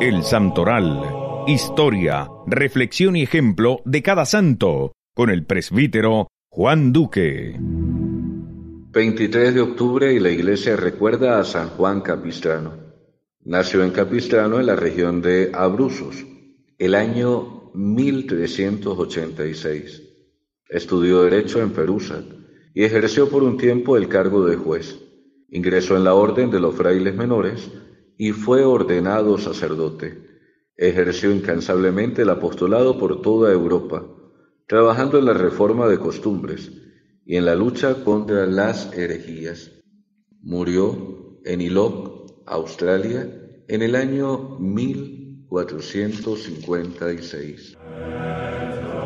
El Santoral. Historia, reflexión y ejemplo de cada santo, con el presbítero Juan Duque. 23 de octubre y la iglesia recuerda a San Juan Capistrano. Nació en Capistrano, en la región de Abruzzos, el año 1386. Estudió Derecho en Perusa y ejerció por un tiempo el cargo de juez. Ingresó en la orden de los frailes menores y fue ordenado sacerdote. Ejerció incansablemente el apostolado por toda Europa, trabajando en la reforma de costumbres y en la lucha contra las herejías. Murió en Ilok, Australia, en el año 1456.